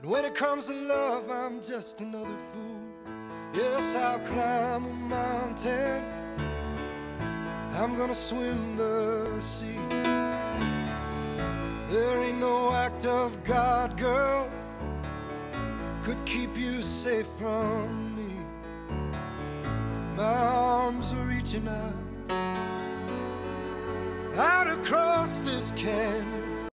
And when it comes to love, I'm just another fool. Yes, I'll climb a mountain, I'm gonna swim the sea. There ain't no act of God, girl, could keep you safe from me. My arms are reaching out across this canyon.